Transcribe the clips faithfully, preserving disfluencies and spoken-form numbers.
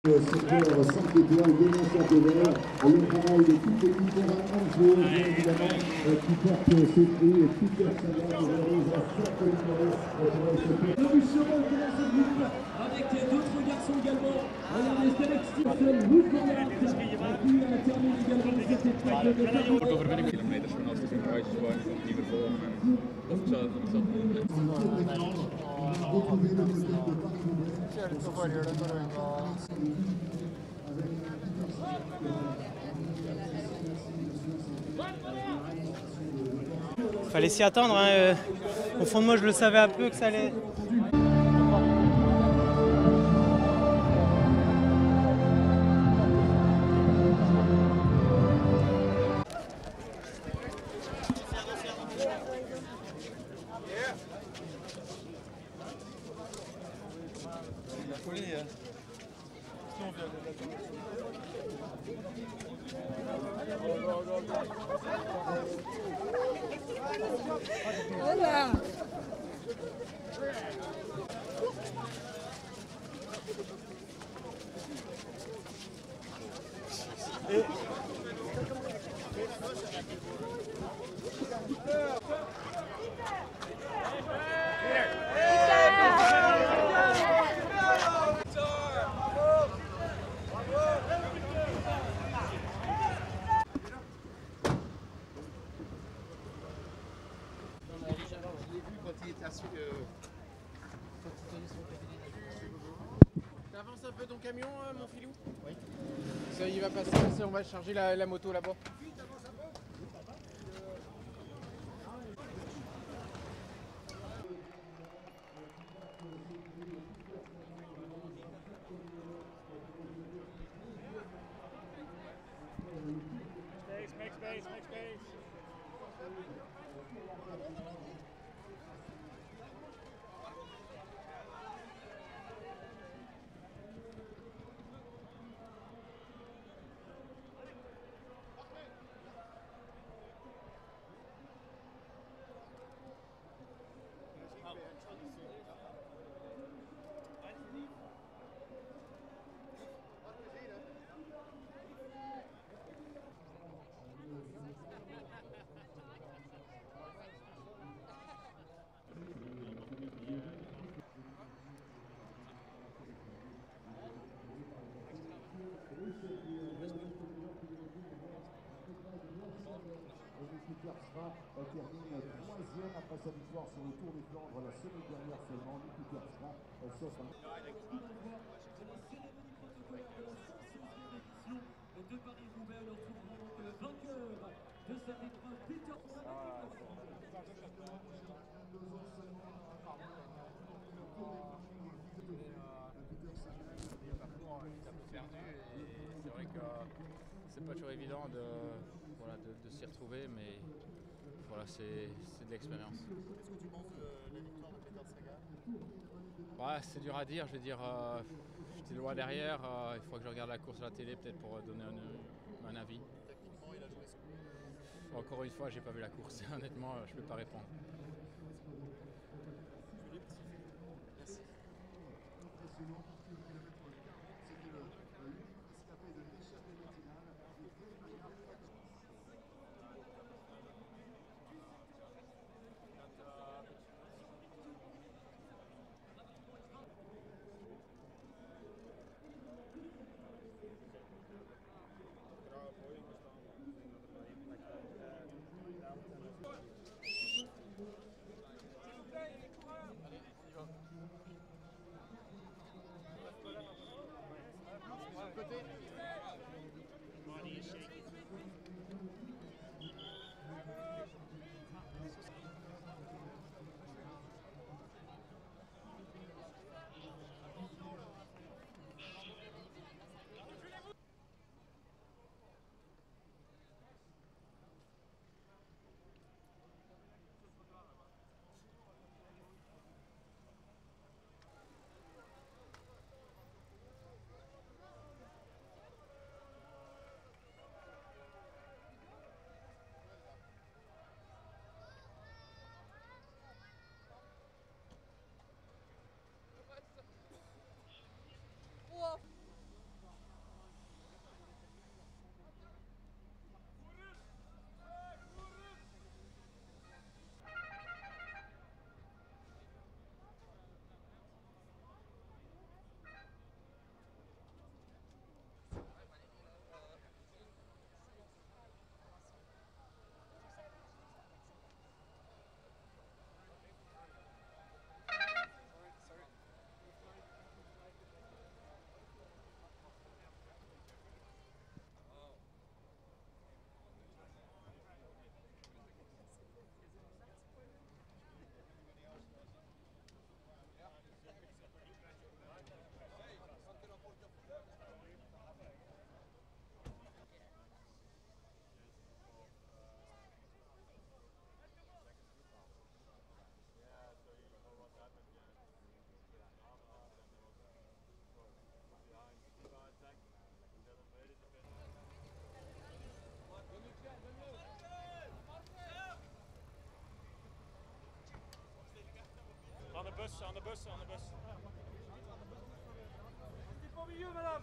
Secteur cinq étoiles, Denis Châtelet, et le travail de toute l'équipe de Ramon, bien évidemment, qui porte ses prix, et Peter Sagan qui réalise un cercle numéro pour ce secteur. Le Bûcheron commence ce groupe avec d'autres garçons également. Regardez, Derek Stevenson, Luke Goddard, qui termine également cette étape de départ. Over twintig kilometer van als de kruisjes waren die we volgen. Of ik zou het niet Fallait s'y attendre, hein. euh, au fond de moi je le savais un peu que ça allait. Voilà. Et... T'avances un peu ton camion, euh, mon filou? Oui. Ça, il va passer, on va charger la, la moto là-bas. Space, make space, make space. Elle termine troisième après sa victoire sur le Tour des Flandres la semaine dernière seulement. Nicky Terpstra s'offre un... De Paris-Roubaix, nous retrouvons donc le vainqueur de cette épreuve, Peter Sagan. C'est vrai que c'est pas toujours évident de, voilà, de, de s'y retrouver, mais voilà, c'est de l'expérience. Qu'est-ce que tu penses de la victoire de Peter Sagan? Ouais, c'est dur à dire, je veux dire, euh, j'étais loin derrière, euh, il faut que je regarde la course à la télé peut-être pour donner un, un avis. Techniquement, il a joué son coup. Encore une fois, j'ai pas vu la course, honnêtement, je peux pas répondre. Merci. aan de bus, aan de bus. Niet voor wie, madame.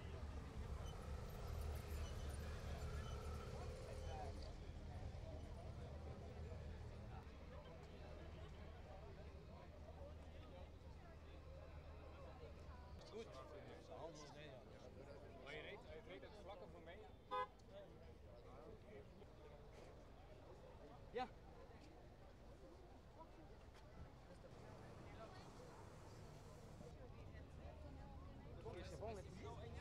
Goed. Maar je reed, je reed het vlakke voor mij. Ja. C'est bon, mais...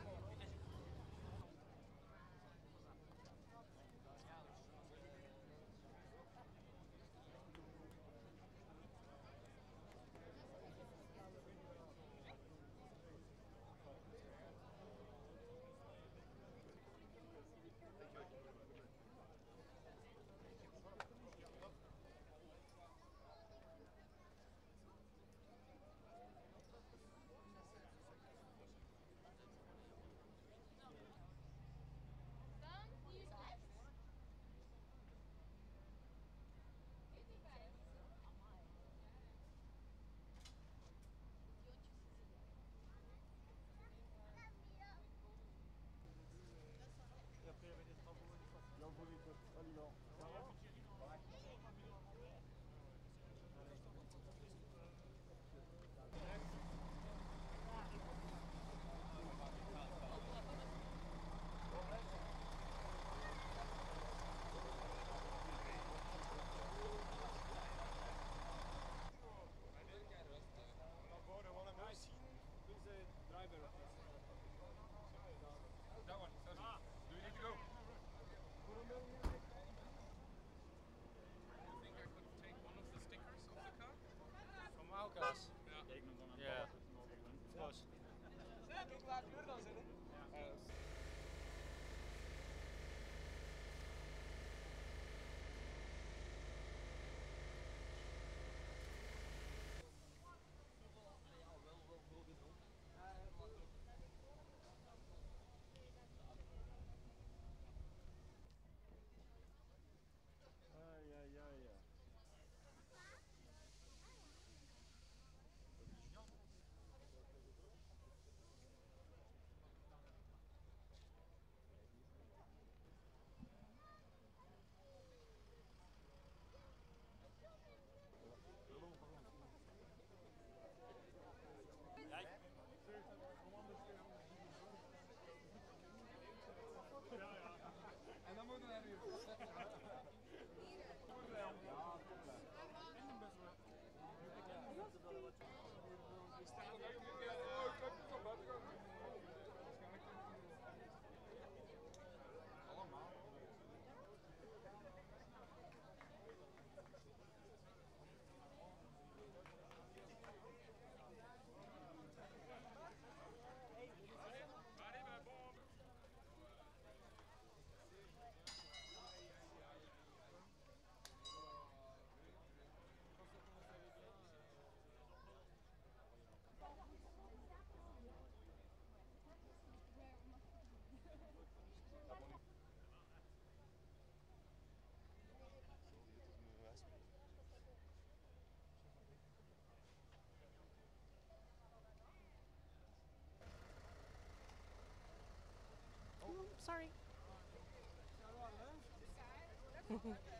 That one. Ah. Do you need to go? You think I could take one of the stickers off the car? From our cars? Yeah. Yeah, of course. En dan moeten we hem weer Sorry.